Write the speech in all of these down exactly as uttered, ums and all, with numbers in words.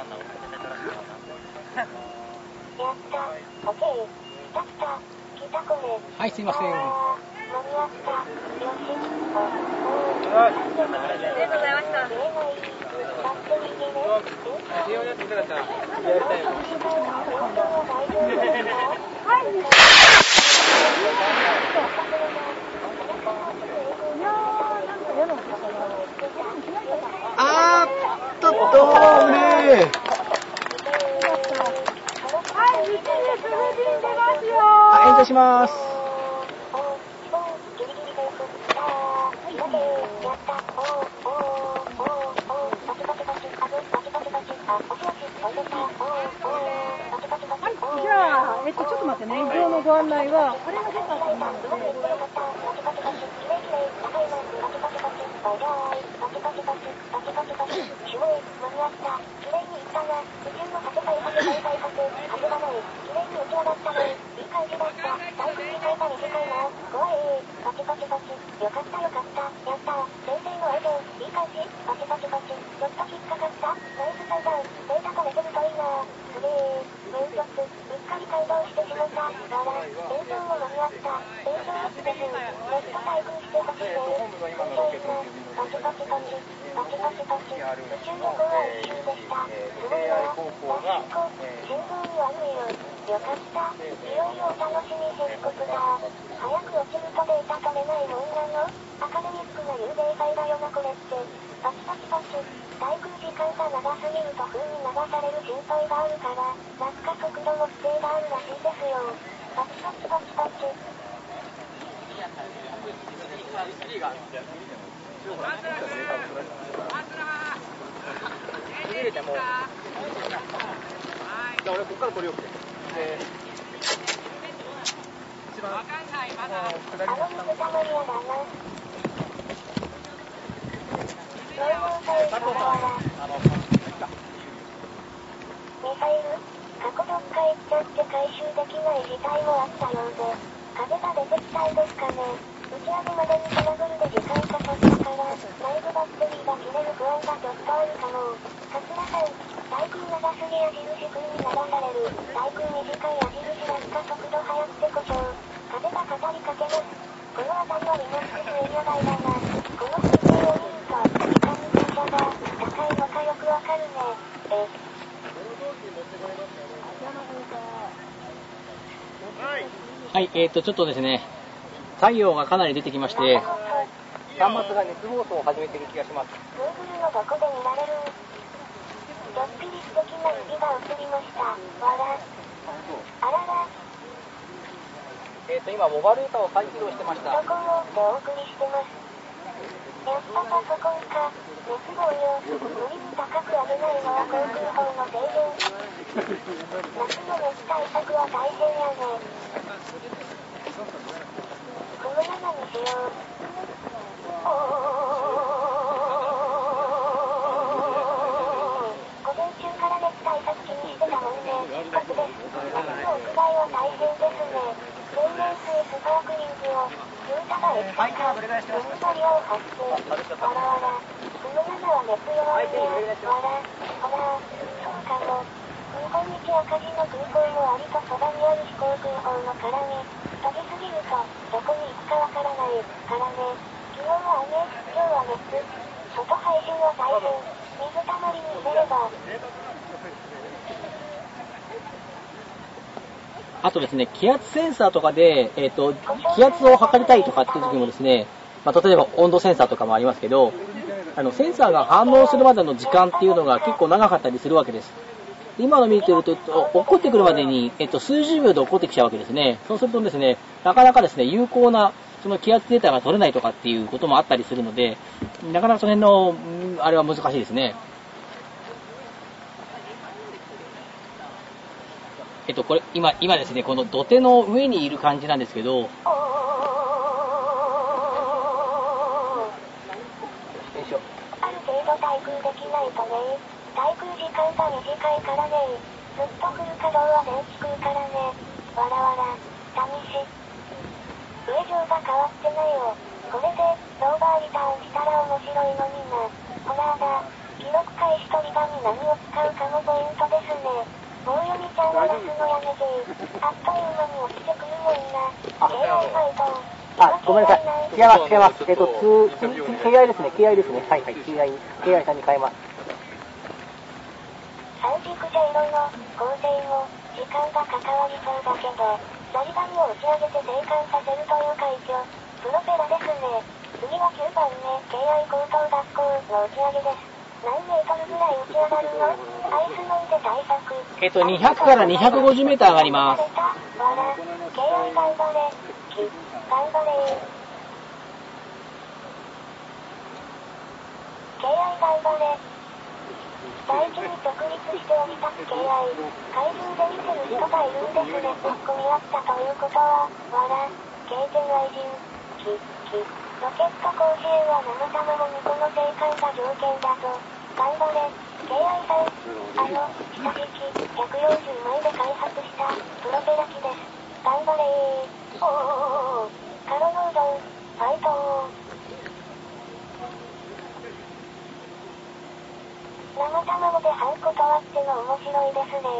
はい、すいません。 ありがとうございました。 あーっと、どうねはい、見てね、すぐに出ますよ。 ー。はい、炎上します。 はい、じゃあ、えっと、ちょっと待ってね、以上のご案内は、これが出たと思うので、 俺ここから取りよくて。一番下りの下の。佐藤さん、あの、 ミサイル、過去どっか行っちゃって回収できない事態もあったようで、風が出てきたんですかね。打ち上げまでにトラブルで時間かかったから、内部バッテリーが切れる不安がちょっとあるかも。桂さん、対空長すぎ矢印空に流される。対空短い矢印落下速度速くて故障。風が語りかけます。この辺りはリマックスエリア外だな。この水平を見ると、いかに傾斜が高いのかよくわかるね。え。 はい、えーと、ちょっとですね、太陽がかなり出てきまして、端末が熱暴走を始めている気がします。 Google のどこで見られる？ちょっぴり素敵な指が映りました。わら。あらら。 えーと、今、モバルータを再起動してました。 パソコンをでお送りしてます。やっぱパソコンか。熱暴よ。無理に高く上げないのは航空法の制限。夏の熱対策は大変やね。このままにしよう。午前中から熱対策気にしてたもんで、一発です。夏の屋外は大変ですね。天然水スパークリングを、ユータが液体化、ミニバリアを発生。わらわら。このままは熱弱いね。わら。ほら、そうかも。日本一赤字の空港も割とそばにある飛行空港の絡み。飛びすぎると、どこに行くかわからない、からね。昨日は雨、今日は熱。外配信は大変。水たまりに入れれば。 あとですね、気圧センサーとかで、えーと、気圧を測りたいとかっていう時もですね、まあ、例えば温度センサーとかもありますけど、あの、センサーが反応するまでの時間っていうのが結構長かったりするわけです。今の見てると、起こってくるまでに、えっと、数十秒で起こってきちゃうわけですね。そうするとですね、なかなかですね、有効な、その気圧データが取れないとかっていうこともあったりするので、なかなかその辺の、あれは難しいですね。えっと、これ、今、今ですね、この土手の上にいる感じなんですけど、 ある程度対空できないとね。対空時間が短いからね。ずっとフル稼働は電気空からね。わらわら。試し。上上が変わってないよ。これで、ローバーリターンしたら面白いのにな。ほらーだ。記録開始とリバに何を使うかも覚あっという間に落ちてくるもんな。 あ、 ケーアイ ファイト。 あ、ごめんなさい。違います、違います。えっと、ケーアイ ですね、ケーアイ ですね。はいはい、ケーアイ、ケーアイ さんに変えます。 三軸ジェイロの構成も時間がかかわりそうだけど、ザリガニを打ち上げて生還させるという快挙。プロペラですね。次はきゅうばんめ、ケーアイ 高等学校の打ち上げです。何メートルぐらい打ち上がるの？アイス飲んで対策。 えっと、にひゃくからにひゃくごじゅうメーター上がります。 わら、ケーアイ 頑張れ。き、頑張れー。ケーアイ 頑張れ。大地に独立して降り立つ ケーアイ。怪獣で見てる人がいるんですね。突っ込み合ったということは、わら、経験愛人。き、き、ロケット甲子園は生卵にこの生還が条件だぞ。頑張れ、ケーアイ さん。あの、下敷き、ひゃくよんじゅうまいで開発したプロペラ機です。頑張れー。おーおーおー。カロノードン、ファイトー。生卵でハンコとあっての面白いですね。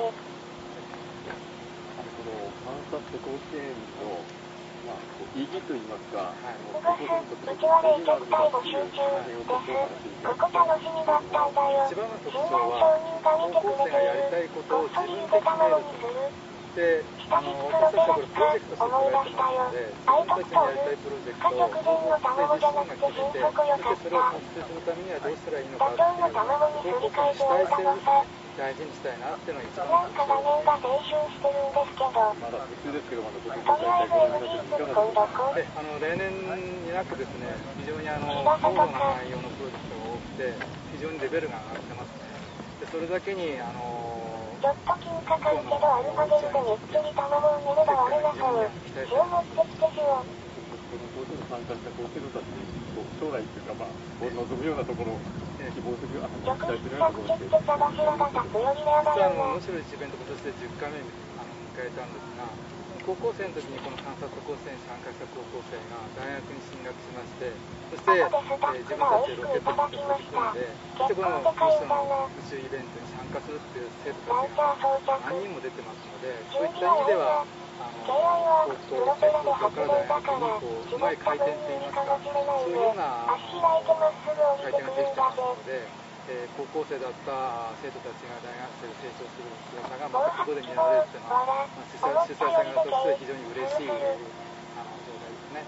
この観察甲子園の、まあ、意義といいますか、 うぐす、うちは冷却隊募集中です。ここ楽しみだったんだよ。新内商人が見てくれている。こっそりゆで卵にする。 で、 下敷きプロペラ機か、思い出したよ。アイトットール、不可直前の卵じゃなくて新速よかった。妥当の卵にすり替えておいたのさ。 大事にしたいなっていうのが一番なんか画面が青春してるんですけど。 まだ普通ですけど、まだとりあえず エムジーツ今度こう。 で、あの例年になくですね、非常にあの高度な内容のプロジェクトが多くて、非常にレベルが上がってますね。で、それだけにあのちょっと金かかるけどアルファゲルでみっちり卵を埋めれば割れなそう。塩持ってきて塩。 この工場に参加した高生徒たちに将来っていうか、まあ、望むようなところを希望するような直接着地って茶柱が立つよりレアだよね。 むしろイベント今年でじゅっかいめあの迎えたんですが、高校生の時にこの観察高校生に参加した高校生が大学に進学しまして、そして、えー、自分たちでロケットに取り組んで、そしてこの一緒の宇宙イベントに参加するっていう生徒たちが何人も出てますので、そういった意味ではあの高校高校から大学にこううまい回転っていいますか、そういうような回転ができてますので、えー、高校生だった生徒たちが大学生で成長する姿がまたここで見られるというのは、まあ、主催主催者側として非常に嬉しいあの状態ですね。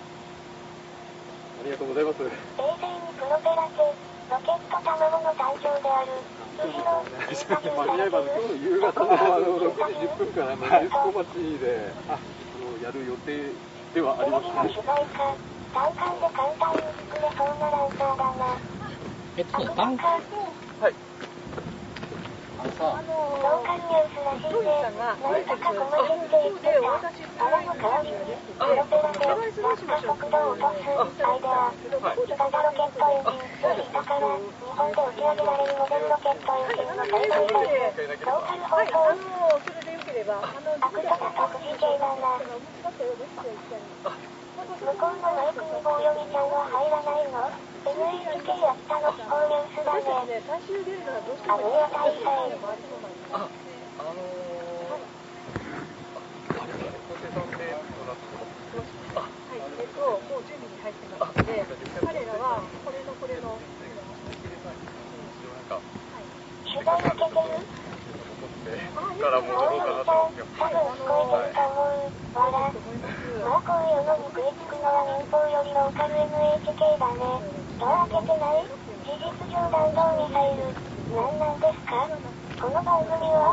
ありがとうございます。 冷静にプロペラ機、ロケット卵の誕生である。 間に合えば今日の夕方のあのろくじじゅっぷんからのエスコ町であのやる予定ではありますね。 取材か、単管で簡単に作れそうなランサーだな。 えっと、単価はい。 あのさ、 ローカルニュースらしいね。なんとかごまけって言ってた。泡の代わりにプロペラで落下速度を落とすアイデア。ヒバガロケットエンジン作りだから日本で打ち上げられるモデルロケットエンジンの開発です。ローカル放送。アクトだと富士系だな。向こうのマイクに棒読みちゃんは入らないの？ エヌエイチケー やったの非公ニュースだね。あの世大祭。 あ、あのー、あれですね、小手さんでどうなってますか？ はい、えっと、もう準備に入ってますので、彼らはこれのこれの。 取材受けてる？ から戻ろうかなと思ってます。 多分聞こえてると思う。わら。まあこういうのに食いつくのは民放よりローカル エヌエイチケー だね。ドア開けてない？事実上弾道ミサイル。何なんですか？この番組は？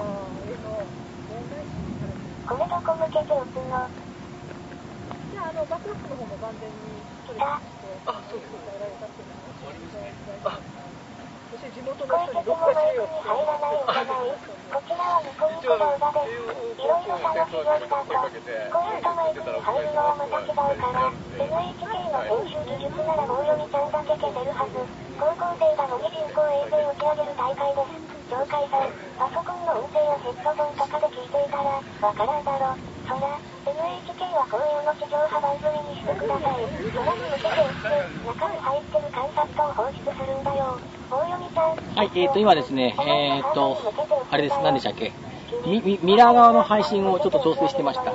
これどこ向けて撃つの？ じゃあ、あの、バックアップの方も完全に取れて、あ、そうです。あ、そして地元の人に録画しようって。 入らないんじゃない？こちらはニコニコ動画です。いろいろ探しよったと。こういうとマイクに入るのはまた違うから、エヌエイチケー の編集技術なら棒読みちゃんだけ消せるはず。高校生が模擬人工衛星打ち上げる大会です。鳥海さん、パソコンの音声をヘッドホンとかで聞いていたら、わからんだろ。そら、エヌエイチケー はこういうの地上波番組にしてください。空に向けて撃って、中に入ってる観察と放出するんだよ。棒読みちゃん。 はい、えーと、今ですね、えーと、あれです、何でしたっけ。 ミミミラー側の配信をちょっと調整してました。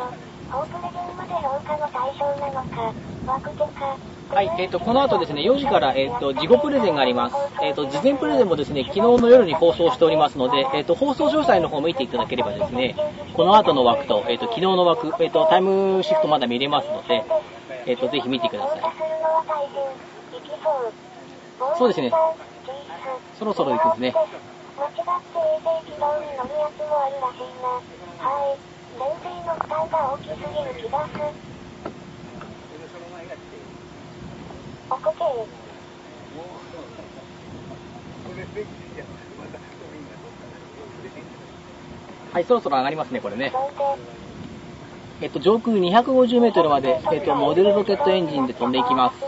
はい、えっ、ー、と、この後ですね、よじから、えっ、ー、と、事後プレゼンがあります。えっ、ー、と、事前プレゼンもですね、昨日の夜に放送しておりますので、えっ、と、放送詳細の方を見ていただければですね、この後の枠と、えっ、と、昨日の枠、えっ、と、タイムシフトまだ見れますので、えっ、と、ぜひ見てください。そうですね。そろそろ行くんですね。間違って衛星軌道に乗るやつもあるらしいな。はい。電水の負担が大きすぎる気がする。おこけ。はい、そろそろ上がりますね、これね。えっと、上空にひゃくごじゅうメートルまで、えっと、モデルロケットエンジンで飛んでいきます。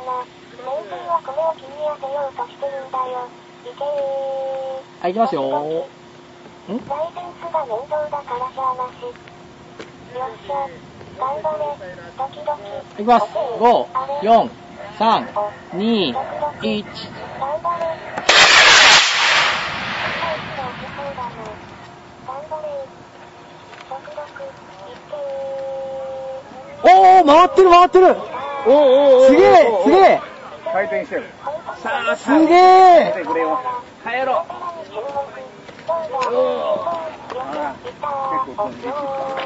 はい、行きますよ。ん？ライセンスが面倒だからしゃあなし。よっしゃ。頑張れ。ドキドキ。いきます。ご、よん、さん、に、いち。頑張れ。おー、回ってる回ってる。おーおーおー。すげえすげえ。 回転してる。 さあ、すげえ。 帰ろう。おー。ああ、結構飛んでいく。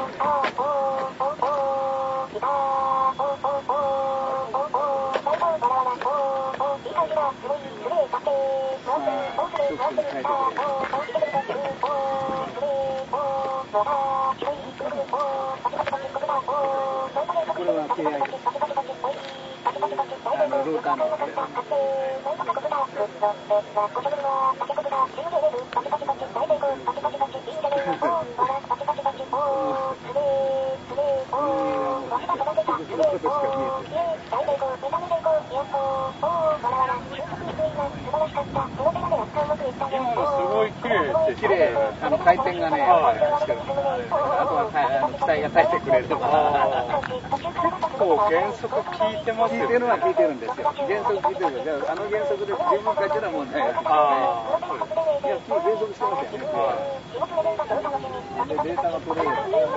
これは ケーアイ です。あのルーターの。今のすごい綺麗です。綺麗。あの回転がね、あとは機体が耐えてくれるとか。 結構減速効いてますよね。 効いてるのは効いてるんですよ。減速効いてるけど、あの減速で十分勝ちなもんね。 ああ、そうです。 いや、減速してますよね。で、データが取れるん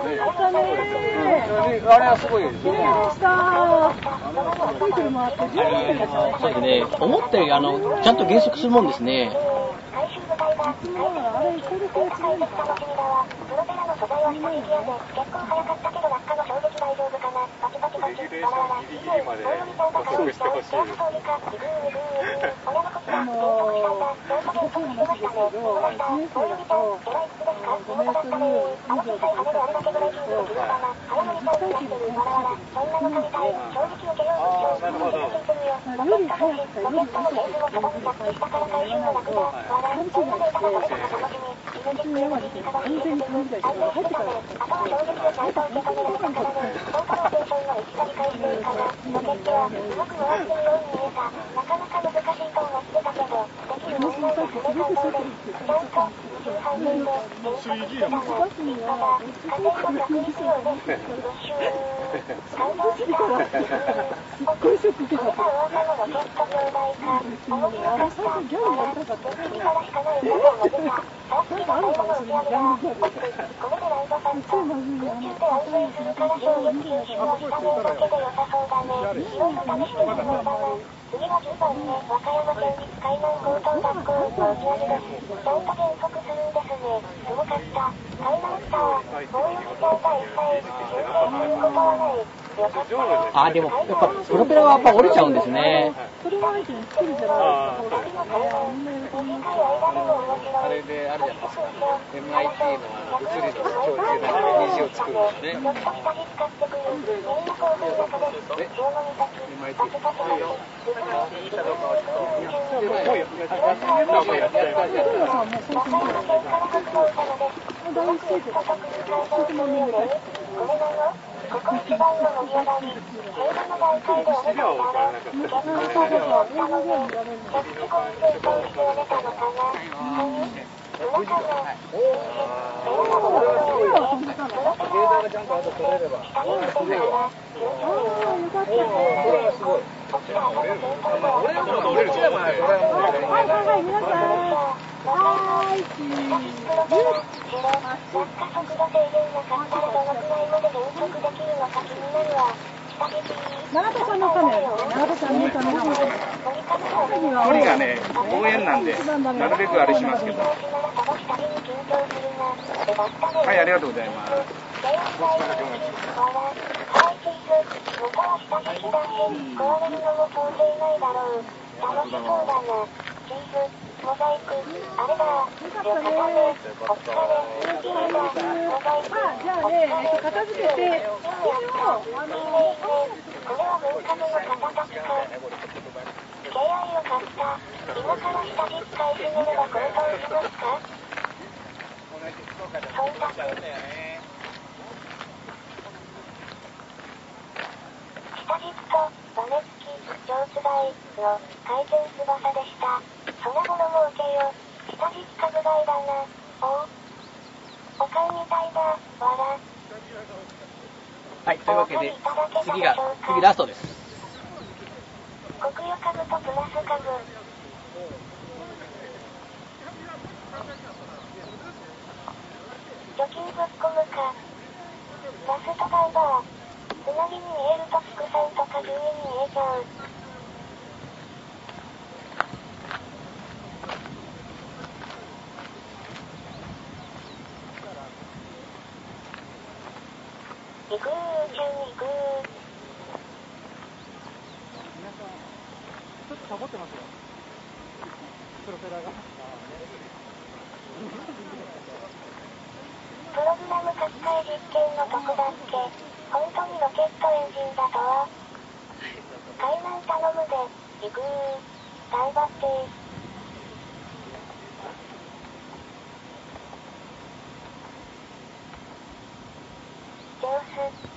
ですよね。あれはすごいですよね。 そうですね、思ったよりあのちゃんと減速するもんですね。 レギュレーションギリギリまで加速してほしいです。 あのー、難しい話ですけど、いちねん生だと、ごメートル以上とか行ったってなると、あの、実体験の検査で少ないので、 ああ、なるほど。 より速くかより遅くっていうふうに最初から言わないと、勘違いして、最初の山に安全に感じたりとか、入ってからだったんですけど、やっぱ本当にご飯とかっていうふうに言われるので、楽しみたいってすごくショックって感じたんですけど、難しいには、どっち方向がいいでしょうかねって言ったら、感動すぎたら、すっごいショック受けちゃった。あれ最初ギャルやりたかったんですけど、えーって、なんかあるかもしれない、ギャルギャル。すっごい真面目に、あの、高い背中にギャルを見てなかったんですけど、いいのか見てたら、まあまあ、次はじゅうばんね、和歌山県立海南高等学校の打ち上げです。ちゃんと減速するんですね。すごかった。海南スター、もう一回が一切、全然言うことはない。 あ、でも、やっぱ、プロペラはやっぱ折れちゃうんですね。 それは相手に作るじゃないですか。みんな喜びますよ。 あれであるじゃないですか。エムアイティー のあの物理の教授で虹を作るんですね。え エムアイティーはいはい、皆さん、 はーい、チーズ。 落下速度制限なかったらどのくらいまで減速できるのか気になるわ。 永田さんのカメラ、永田さんのカメラ。 距離がね、応援なんで、なるべくあれしますけど。はい、ありがとうございます。 モザイク、あれだ、よかったね、お疲れ、いいねだ、モザイク、 じゃあね、えっと、片付けて、これを、あの、 これは文化部の方たちか。ケーアイ よかった。今から下実家いじめれば行動しますか？忖度。下実と、バネ付き、上津台の回転翼でした。そなものも受けよ。下実家部外だな。おお。おかんみたいだ。わら。 はい、というわけで、次が、次ラストです。 国有株とプラス株。貯金ぶっ込むか。ラストダイバー。つなぎに見えると畜産とか牛に見えちゃう。行くー、宇宙に行くー。 皆さん、ちょっとサボってますよ。プロペラが。 プログラム書き換え実験のとこだっけ。本当にロケットエンジンだとは。海南頼むで、行くー。頑張ってー。上手。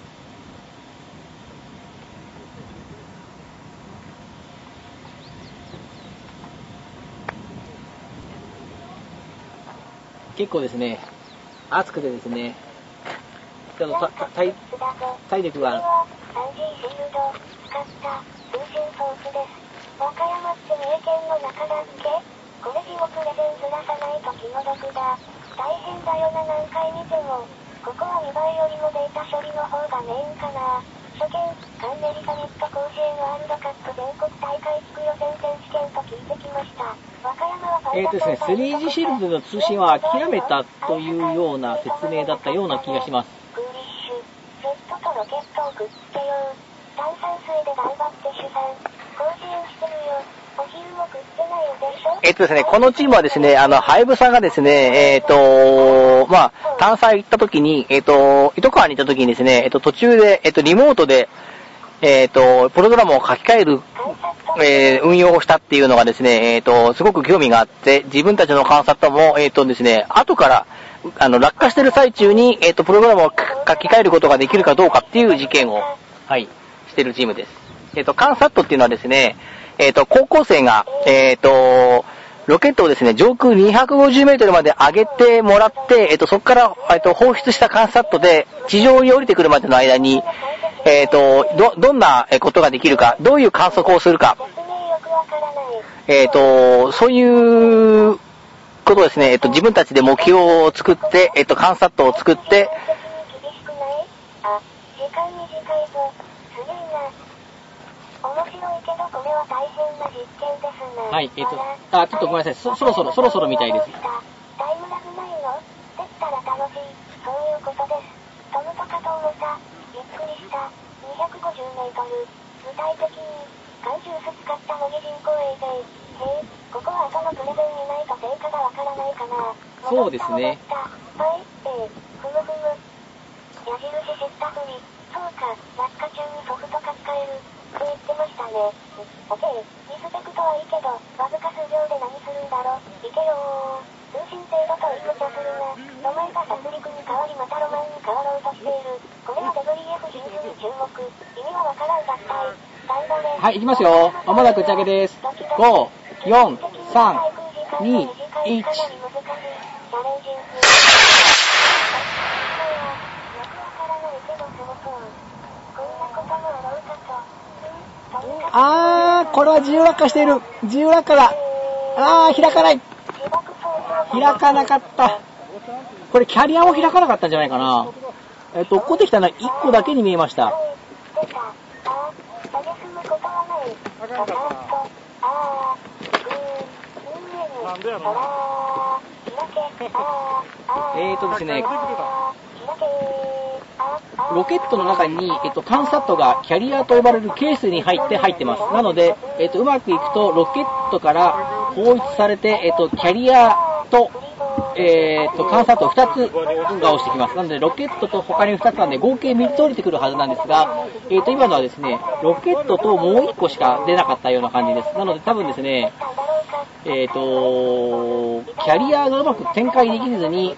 結構ですね、暑くてですね、ちょっと体体力が。 さんジー シールド、使った通信装置です。和歌山って三重県の中だっけ？これ地獄レジェンずらさないと気の毒だ。大変だよな何回見ても。ここは見栄えよりもデータ処理の方がメインかな。初見、カンネリサミット甲子園ワールドカップ全国大会地区予選選手権と聞いてきました。和歌山はえーとですね、スリージー シールドの通信は諦めたというような説明だったような気がします。 クーリッシュ、セットとロケットをくっつけよう。炭酸水で頑張って主産。甲子園してるよ。お昼も食ってないでしょ。 えっとですね、このチームはですね、あの、ハイブさんがですね、えっと、まあ、探査行った時に、えっと、糸川に行った時にですね、えっと、途中で、えっと、リモートで、えっと、プログラムを書き換える、えー、運用をしたっていうのがですね、えっと、すごく興味があって、自分たちの観察も、えっとですね、後から、あの、落下してる最中に、えっと、プログラムを書き換えることができるかどうかっていう実験を、はい、してるチームです。えっと、カンサットっていうのはですね、えっと、高校生が、えっと、ロケットをですね、上空にひゃくごじゅうメートルまで上げてもらって、えっと、そこから、えっと、放出したカンサットで、地上に降りてくるまでの間に、えっと、ど、どんなことができるか、どういう観測をするか、えっと、そういうことですね、えっと、自分たちで目標を作って、えっと、カンサットを作って、 面白いけどこれは大変な実験ですな。 はい、えっと、あ、ちょっとごめんなさい、そ、そろそろ、そろそろみたいです。 タイムラグないの？できたら楽しい。そういうことです。トムとかと思った。びっくりした。にひゃくごじゅうメートル。具体的に、缶ジュース使った模擬人工衛星。へえ、ここは後のプレゼン見ないと成果がわからないかな。 そうですね。 はい、えー、ふむふむ。矢印知ったふり。そうか、落下中にソフト書き換える。って言ってましたね。オッケー。リスペクトはいいけど、わずか数秒で何するんだろ。いけよー。通信精度といい無茶するな。ロマンが殺戮に変わりまたロマンに変わろうとしている。これはデブリエフ真珠に注目。意味はわからん合体。最後で。 はい、行きますよ。まもなく打ち上げです。ご、よん、さん、に、いち。あー、これは自由落下している。自由落下だ。あー、開かない。 開かなかった。これキャリアも開かなかったんじゃないかな。えっと、落っこってきたのはいっこだけに見えました。えーとですね、ロケットの中に、えっと、カンサットがキャリアと呼ばれるケースに入って入ってます。なので、えっと、うまくいくとロケットから放出されて、えっと、キャリアと、えー、とカンサットふたつが落ちてきます。なのでロケットと他にふたつなんで合計みっつ降りてくるはずなんですが、えー、と今のはですねロケットともういっこしか出なかったような感じです。なので多分ですね、えー、とキャリアがうまく展開できずに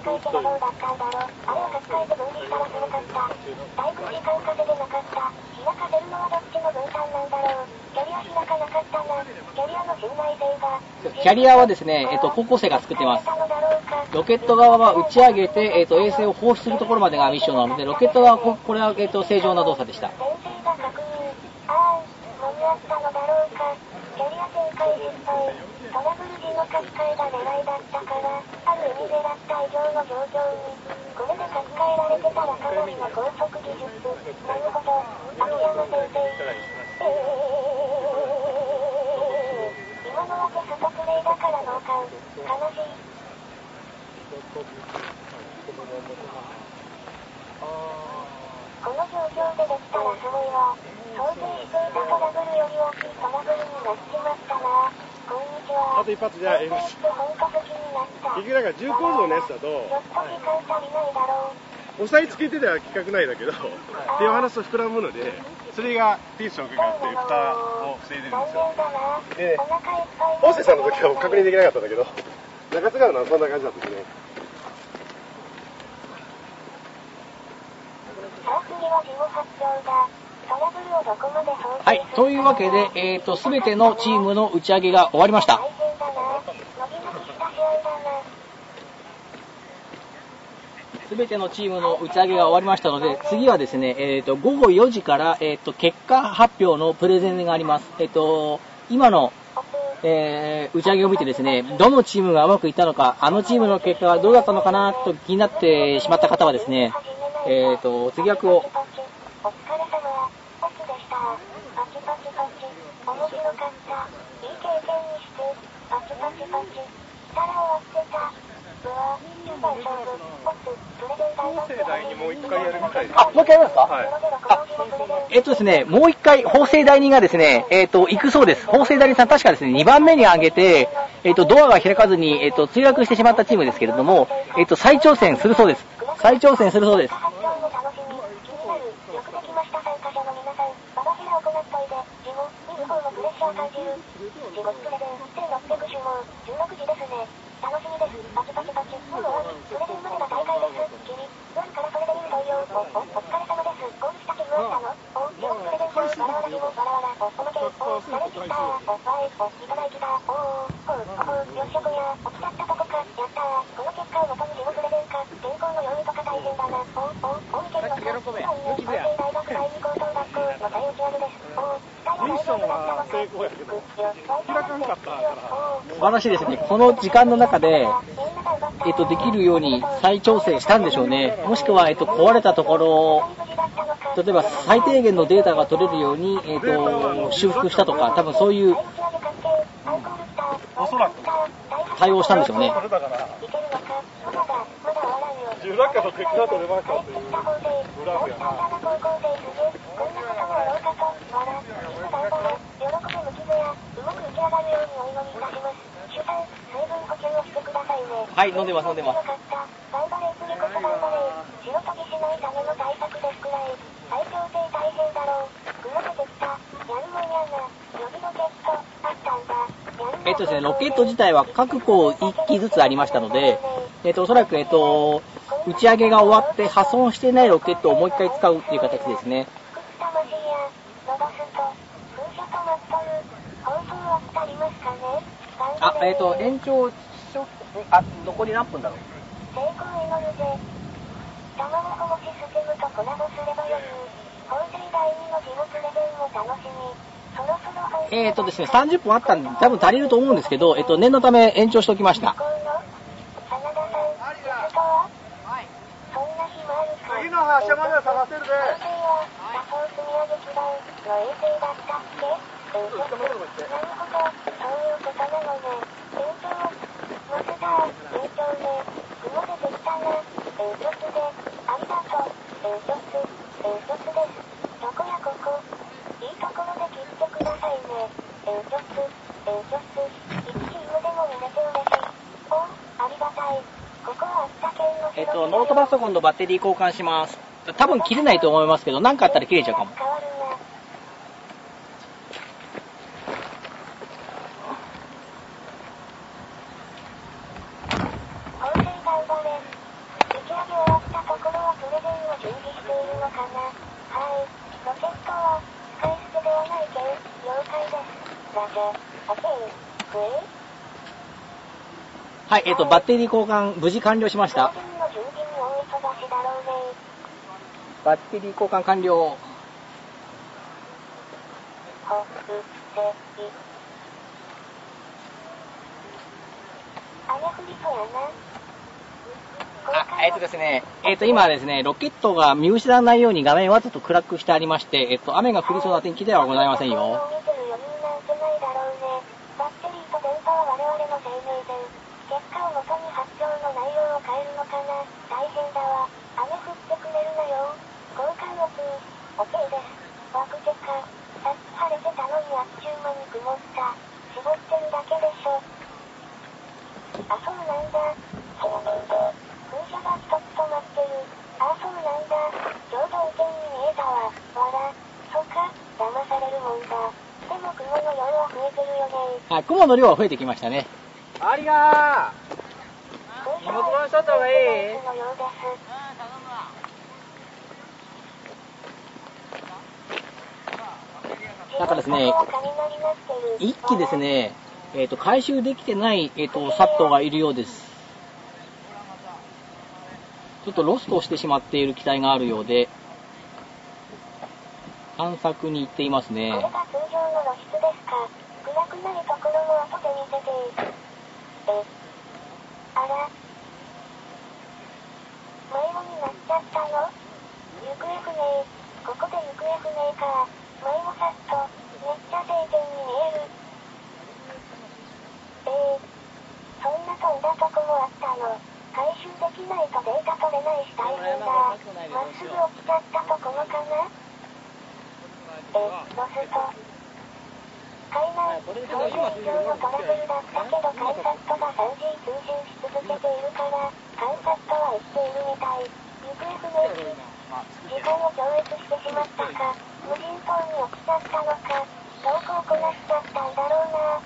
キャリアはですね、えっと、高校生が作ってます。ロケット側は打ち上げて、えっと、衛星を放出するところまでがミッションなので、ロケット側はこれは、えっと、正常な動作でした。 この状況でできたらすごいわ。想定していたトラブルより大きいトラブルになっちまったな。こんにちは。 あと一発じゃあええです。結局なんか重構造のやつだと、ちょっと時間足りないだろう。押さえつけてでは規格ないだけど、手を離すと膨らむので、それがテンションかかって蓋を防いでるんですよ。で、大瀬さんの時は確認できなかったんだけど、中津川のはそんな感じだったですね。 はい、というわけで、えーと、すべてのチームの打ち上げが終わりました。すべてのチームの打ち上げが終わりましたので、次はですね、えーと、ごごよじから、えーと、結果発表のプレゼンがあります。えーと、今の、えー、打ち上げを見てですね、どのチームがうまくいったのか、あのチームの結果はどうだったのかなと気になってしまった方はですね、えーと、次役を、お疲れ様、オスでした。パチパチパチ、面白かった。いい経験にして、パチパチパチ、したら終わってた。うわ、じゅうばん勝負、オス、プレゼン大法政大にもう一回やるみたいです。 あ、もう一回やりますか？ はい。 あ、えっとですね、もう一回、法政大人がですね、えっと、行くそうです。法政大人さん、確かですね、にばんめに上げて、えっと、ドアが開かずに、えっと、墜落してしまったチームですけれども、えっと、再挑戦するそうです。再挑戦するそうです。素晴らしいですね。この時間の中で、えっと、できるように再調整したんでしょうね。もしくは、えっと、壊れたところを、例えば最低限のデータが取れるように、えっと、修復したとか、多分そういう、 おそらく対応したんでしょうね。 重落下と敵が取れましたというグラフやな。 はい、飲んでます、飲んでます。えっとですね、ロケット自体は各個いっきずつありましたので、えっと、おそらく、えっと、打ち上げが終わって破損していないロケットをもう一回使うっていう形ですね。あ、えっと、延長、あ、残り何分だろう。えっとですね、さんじゅっぷんあったんで、多分足りると思うんですけど、えっと、念のため延長しておきました。 次の発射までは探せるで。 仮想積み上げ機団の衛星だったっけ？なるほど、そういうことなのね。延長、マスター、延長ね。雲出てきたな。煙突で、ありがとう。煙突、煙突です。どこやここ。いいところで切ってくださいね。煙突、煙突、いちチームでも見れて嬉しい。お、ありがたい。ここは秋田県のえっと、ノートパソコンのバッテリー交換します。多分切れないと思いますけど、何かあったら切れちゃうかも。 変わるな。構成頑張れ。打ち上げ終わったところはプレゼンを準備しているのかな。はい。ロケットは、使い捨てではないけん、了解です。ラジャー、オッケー、クエイ。 はい、えっと、バッテリー交換、無事完了しました。 プレゼンの準備に大忙しだろうね。 バッテリー交換完了。 ほ、う、せ、い。雨降りそうやな。 あ、えっとですね、えっと、今ですね、ロケットが見失わないように画面わざと暗くしてありまして、えっと、雨が降りそうな天気ではございませんよ。 見てる余裕なんてないだろうね。バッテリーと電波は我々の生命線。結果をもとに発表の内容を変えるのかな。大変だわ。雨降ってくれるなよ。交換をプー。オッケーです。ワクチェカ。さっき晴れてたのにあっちゅう間に曇った。絞ってるだけでしょ。あ、そうなんだ。そうなんだ。風車が一つ止まってる。ああ、そうなんだ。ちょうど雨天に見えたわ。わら。そっか、騙されるもんだ。でも雲の量は増えてるよね。 はい、雲の量は増えてきましたね。 ありが風車荷物回しとった方がいい？ のようです。 なんかですね、一機ですね、えっと、回収できてない、えっと、サットがいるようです。ちょっとロストしてしまっている機体があるようで、探索に行っていますね。 これが通常の露出ですか。暗くないところも後で見せて。え、あら。迷子になっちゃったの？行方不明。ここで行方不明か。迷子サット、めっちゃ晴天に見える。えー、そんな飛んだとこもあったの。回収できないとデータ取れないし大変だ。まっすぐ落ちちゃったところかな？え、ロスト。海内、送信上のトラブルだったけどカンサットが スリージー 通信し続けているから、カンサットは生きているみたい。行方不明機。時間を超越してしまったか。無人島に落ちちゃったのか。どこをこなしちゃったんだろうな。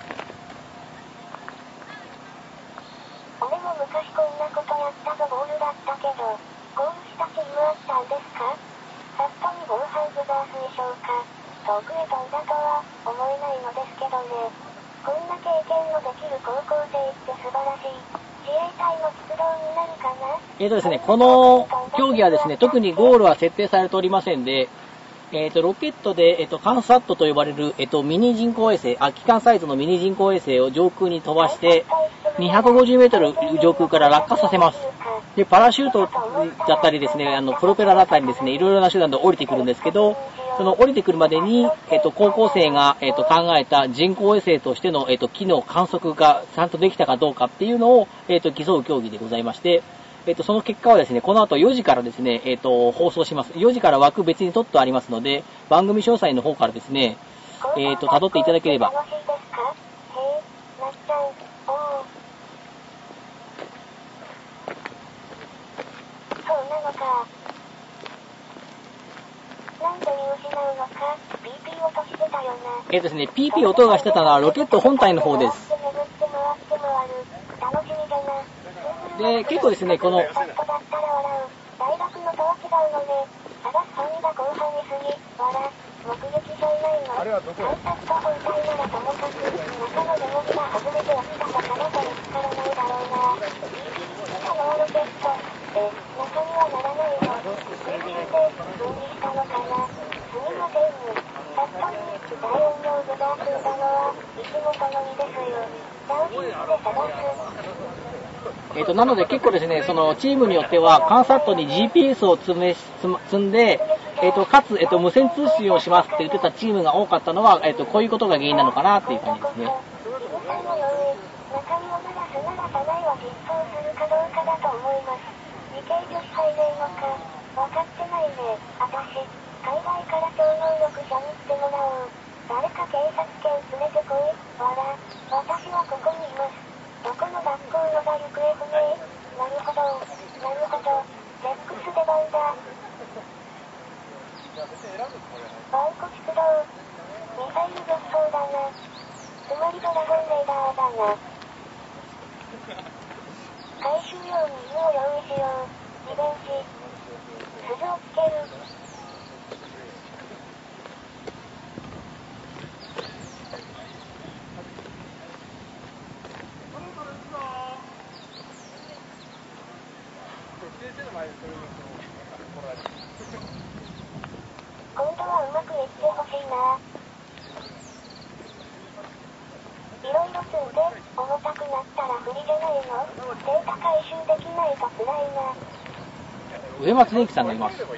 俺も昔こんなことやったぞボールだったけど、ゴールしたチームあったんですか？サットに防犯ブザー推奨か。遠くへ飛んだとは思えないのですけどね。こんな経験のできる高校生って素晴らしい。自衛隊の出動になるかな？ えっとですね、この競技はですね、特にゴールは設定されておりませんで、えっと、ロケットで、えっと、カンサットと呼ばれる、えっと、ミニ人工衛星、空き缶サイズのミニ人工衛星を上空に飛ばして、にひゃくごじゅうメートル上空から落下させます。で、パラシュートだったりですね、あの、プロペラだったりですね、いろいろな手段で降りてくるんですけど、その降りてくるまでに、えっと、高校生が、えっと、考えた人工衛星としての、えっと、機能観測がちゃんとできたかどうかっていうのを、えっと、競う競技でございまして、えっと、その結果はですね、この後よじからですね、えっと、放送します。よじから枠別に取ってありますので、番組詳細の方からですね、えっと、辿っていただければ。 楽しいですか？へえ、なっちゃん、おー。そうなのか。なんで見失うのか、ピーピー 音してたよな。 えっとですね、ピーピー 音がしてたのはロケット本体の方です。 楽しみだな。 で、結構ですね、この、 大学のとは違うのね。探す範囲が広範囲すぎ。わら、目撃じゃいないの。 あれはどこや？ カンサット本体ならともかく、中のデモ機が外れて落ちたとかだと見つからないだろうな。来たのはロケット。え、中にはならないの。空中で分離したのかな。すみませんね。サットに大音量ブザー積んだのは、石本のみですよ。ダウジースで探す。 えっと、なので結構ですね、そのチームによっては、カンサットに ジーピーエス を積め積んで、えっと、かつ、えっと、無線通信をしますって言ってたチームが多かったのは、えっと、こういうことが原因なのかなっていう感じですね。 誰か警察犬連れてこい。わら。私はここにいます。どこの学校のが行方不明。なるほど。なるほど。レックス出番だ。バンコ出動。ミサイル助走だな。つまりドラゴンレーダーだな。回収用に犬を用意しよう。リベンジ。鈴をつける。今度はうまくいってほしいな。いろいろ積んで、重たくなったら不利じゃないの？データ回収できないと辛いな。 上松電機さんがいます。 さっ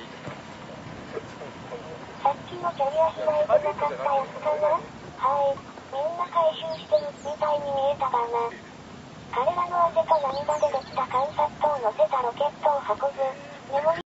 きのキャリア開いてなかったやつかな？はい。みんな回収してるみたいに見えたがな。彼らの汗と涙でできた観察とを乗せたロケットを運ぶ。メモリ